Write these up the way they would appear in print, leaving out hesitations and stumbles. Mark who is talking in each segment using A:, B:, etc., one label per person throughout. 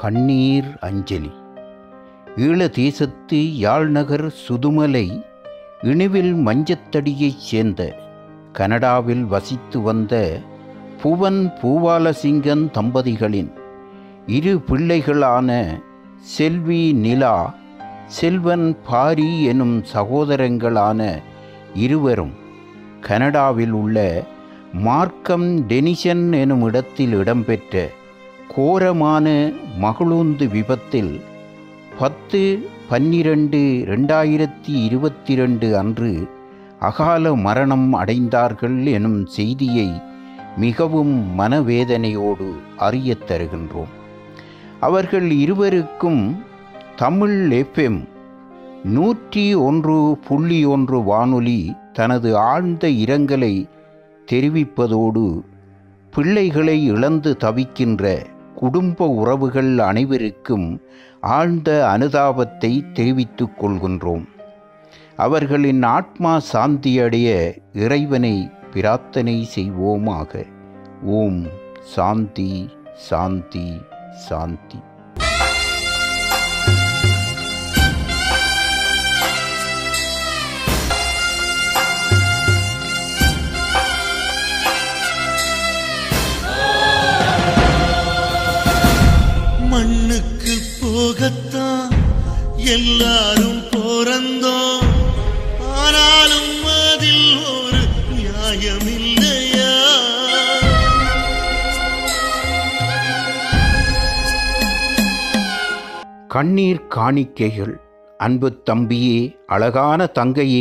A: கண்ணீர் அஞ்சலி. ஈழ தேசத்து யாழ்நகர் சுதுமலை இணுவில் மஞ்சத்தடியைச் சேர்ந்த கனடாவில் வசித்து வந்த புவன் பூபாலசிங்கன் தம்பதிகளின் இரு பிள்ளைகளான செல்வி நிலா, செல்வன் பாரி எனும் சகோதரங்களான இருவரும் கனடாவில் உள்ள மார்க்கம் டெனிசன் எனும் இடத்தில் இடம்பெற்ற கோரமான மகளூந்து விபத்தில் 10/12/2022 அன்று அகால மரணம் அடைந்தார்கள் எனும் செய்தியை மிகவும் மனவேதனையோடு அறியத் தருகின்றோம். அவர்கள் இருவருக்கும் தமிழ் FM 101.1 வானொலி தனது ஆழ்ந்த இரங்கலை தெரிவிப்பதோடு பிள்ளைகளை இழந்து தவிக்கின்ற குடும்ப உறவுகள் அனைவருக்கும் ஆழ்ந்த அனுதாபத்தை தெரிவித்துக் கொள்கின்றோம். அவர்களின் ஆத்மா சாந்தியடைய இறைவனை பிரார்த்தனை செய்வோமாக. ஓம் சாந்தி சாந்தி சாந்தி.
B: மண்ணுக்கு போகத்தான் எல்லாரும் போறந்தோம், ஆனாலும் அதில் ஒரு நியாயமில்லையா?
A: கண்ணீர் காணிக்கைகள். அன்பு தம்பியே, அழகான தங்கையே,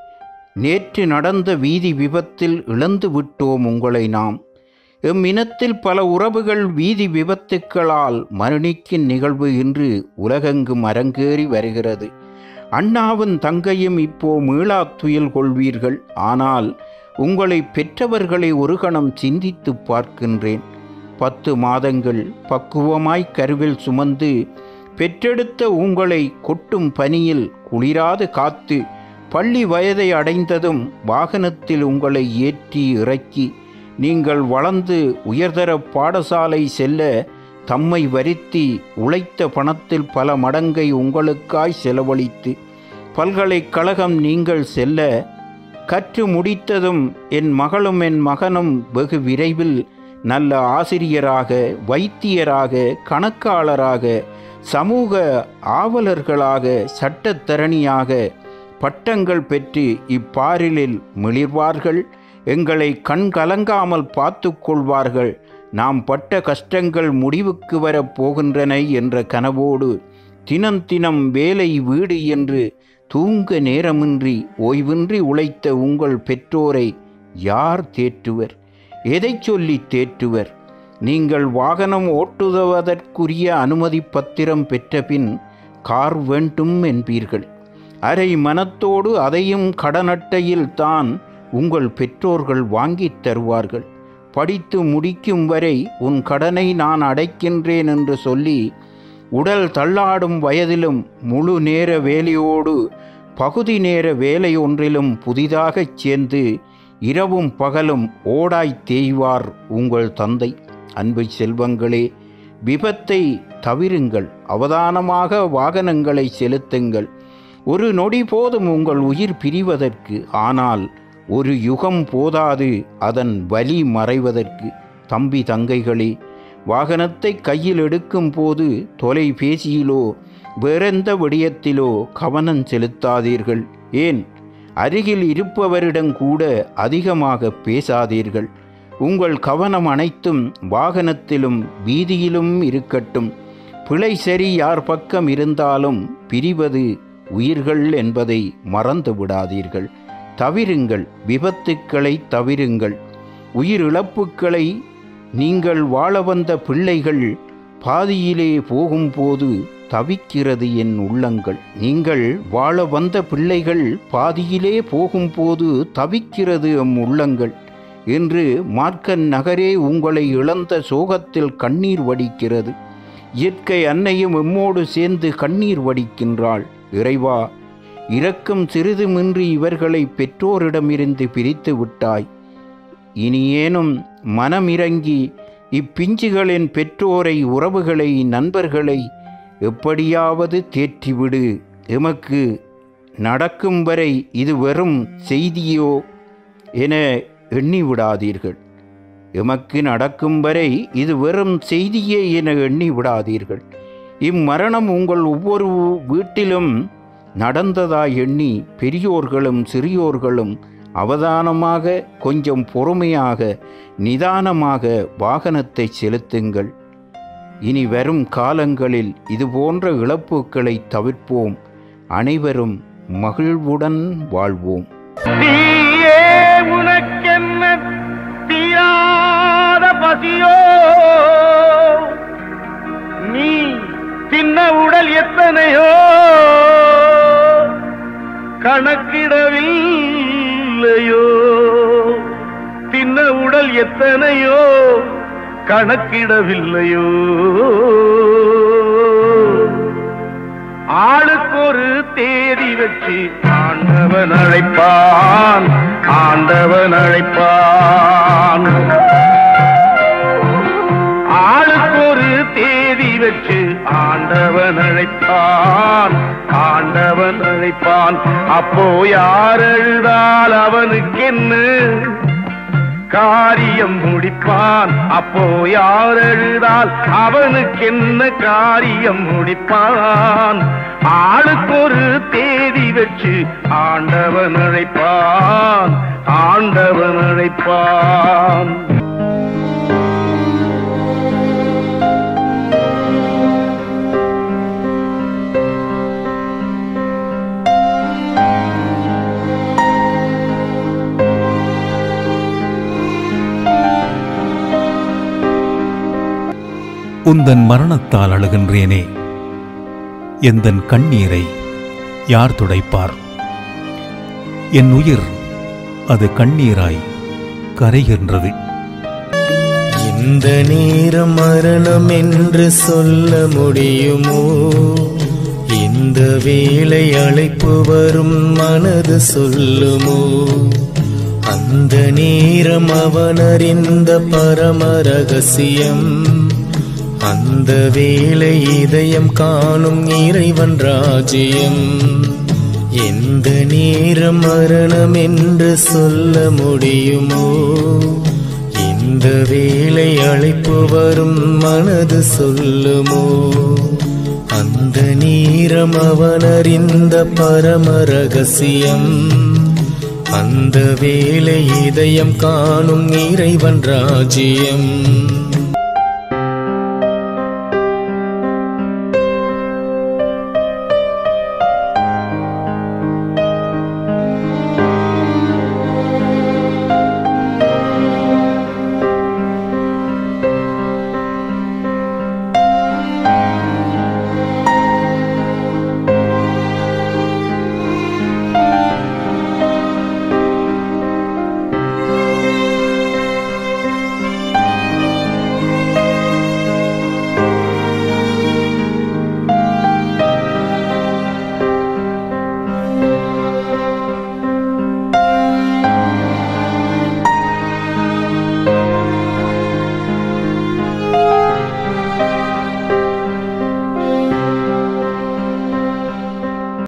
A: நேற்று நடந்த வீதி விபத்தில் இழந்து விட்டோம் உங்களை நாம். எம் இனத்தில் பல உறவுகள் வீதி விபத்துக்களால் மரணிக்கும் நிகழ்வு இன்று உலகெங்கும் அரங்கேறி வருகிறது. அண்ணாவும் தங்கையும் இப்போ மீளா துயில் கொள்வீர்கள். ஆனால் உங்களை பெற்றவர்களை ஒரு கணம் சிந்தித்து பார்க்கின்றேன். 10 மாதங்கள் பக்குவமாய் கருவில் சுமந்து பெற்றெடுத்த உங்களை கொட்டும் பனியில் குளிராது காத்து பள்ளி வயதை அடைந்ததும் வாகனத்தில் உங்களை ஏற்றி இறக்கி நீங்கள் வளர்ந்து உயர்தர பாடசாலை செல்ல தம்மை வருத்தி உழைத்த பணத்தில் பல மடங்கை உங்களுக்காய் செலவழித்து பல்கலைக்கழகம் நீங்கள் செல்ல கற்று முடித்ததும் என் மகளும் என் மகனும் வெகு விரைவில் நல்ல ஆசிரியராக, வைத்தியராக, கணக்காளராக, சமூக ஆவலர்களாக, சட்டத்தரணியாக பட்டங்கள் பெற்று இப்பாரிலில் மிளிர்வார்கள். எங்களை கண் கலங்காமல் பார்த்து கொள்வார்கள். நாம் பட்ட கஷ்டங்கள் முடிவுக்கு வரப் போகின்றன என்ற கனவோடு தினம் தினம் வேலை வீடு என்று தூங்க நேரமின்றி ஓய்வின்றி உழைத்த உங்கள் பெற்றோரை யார் தேற்றுவர்? எதை சொல்லி தேற்றுவர்? நீங்கள் வாகனம் ஓட்டுவதற்குரிய அனுமதி பத்திரம் பெற்ற பின் கார் வேண்டும் என்பீர்கள். அரை மனத்தோடு அதையும் கடனட்டையில் தான் உங்கள் பெற்றோர்கள் வாங்கித் தருவார்கள். படித்து முடிக்கும் வரை உன் கடனை நான் அடைக்கின்றேன் என்று சொல்லி உடல் தள்ளாடும் வயதிலும் முழு நேர வேலையோடு பகுதி நேர வேலை ஒன்றிலும் புதிதாகச் சேர்ந்து இரவும் பகலும் ஓடாய் தேய்வார் உங்கள் தந்தை. அன்பு செல்வங்களே, விபத்தை தவிருங்கள். அவதானமாக வாகனங்களை செலுத்துங்கள். ஒரு நொடி போதும் உங்கள் உயிர் பிரிவதற்கு. ஆனால் ஒரு யுகம் போதாது அதன் வலி மறைவதற்கு. தம்பி தங்கைகளே, வாகனத்தை கையில் எடுக்கும் போது தொலைபேசியிலோ வேறெந்த விடயத்திலோ கவனம் செலுத்தாதீர்கள். ஏன், அருகில் இருப்பவரிடம் கூட அதிகமாக பேசாதீர்கள். உங்கள் கவனம் அனைத்தும் வாகனத்திலும் வீதியிலும் இருக்கட்டும். பிழை சரி யார் பக்கம் இருந்தாலும் பிரிவது உயிர்கள் என்பதை மறந்து விடாதீர்கள். தவிருங்கள், விபத்துக்களை தவிருங்கள், உயிரிழப்புக்களை. நீங்கள் வாழ வந்த பிள்ளைகள் பாதியிலே போகும்போது தவிக்கிறது என் உள்ளங்கள். நீங்கள் வாழ வந்த பிள்ளைகள் பாதியிலே போகும்போது தவிக்கிறது எம் உள்ளங்கள் என்று மார்க்கன் நகரே உங்களை இழந்த சோகத்தில் கண்ணீர் வடிக்கிறது. இயற்கை அன்னையும் எம்மோடு சேர்ந்து கண்ணீர் வடிக்கின்றாள். இறைவா, இரக்கம் சிறிதுமின்றி இவர்களை பெற்றோரிடமிருந்து பிரித்து விட்டாய். இனியேனும் மனமிறங்கி இப்பிஞ்சுகளின் பெற்றோரை, உறவுகளை, நண்பர்களை எப்படியாவது தேற்றிவிடு. எமக்கு நடக்கும் வரை இது வெறும் செய்தியோ என எண்ணிவிடாதீர்கள். எமக்கு நடக்கும் வரை இது வெறும் செய்தியே என எண்ணிவிடாதீர்கள். இம்மரணம் உங்கள் ஒவ்வொரு வீட்டிலும் நடந்ததாய் எண்ணி பெரியோர்களும் சிறியோர்களும் அவதானமாக, கொஞ்சம் பொறுமையாக, நிதானமாக வாகனத்தை செலுத்துங்கள். இனி வரும் காலங்களில் இதுபோன்ற இழப்புகளை தவிர்ப்போம். அனைவரும் மகிழ்வுடன் வாழ்வோம்.
C: நீயே உனக்கென்ன தீராத பசியோ, நீ தின்ன உடல் எத்தனையோ கணக்கிடவில்லையோ, தின்ன உடல் எத்தனையோ கணக்கிடவில்லையோ. ஆளுக்கொரு தேதி வச்சு ஆண்டவன் அழைப்பான், ஆண்டவன் அழைப்பான். ஆளுக்கொரு தேதி வச்சு ஆண்டவன் அழைப்பான், ஆண்டவன் அழைப்பான். அப்போ யார் அழுதால் அவனுக்கென்ன காரியம் முடிப்பான். அப்போ யார் அழுதால் அவனுக்கென்ன காரியம் முடிப்பான். ஆளுக்கொரு தேதி வச்சு ஆண்டவன் அழைப்பான், ஆண்டவன் அழைப்பான்.
D: உந்தன் மரணத்தால் அழுகின்றேனே, எந்தன் கண்ணீரை யார் துடைப்பார்? என் உயிர் அது கண்ணீராய் கரைகின்றது.
E: இந்த நேரம் மரணம் என்று சொல்ல முடியுமோ? இந்த வேளை அழைப்பு வரும் மனது சொல்லுமோ? அந்த நேரம் அவன் அறிந்த பரம ரகசியம், அந்த வேளை இதயம் காணும் இறைவன் ராஜ்யம். எந்த நேரம் மரணம் என்று சொல்ல முடியுமோ? இந்த வேளை அழைப்பு வரும் மனது சொல்லுமோ? அந்த நேரம் அவன் அறிந்த பரம ரகசியம், அந்த வேளை இதயம் காணும் இறைவன் ராஜ்யம்.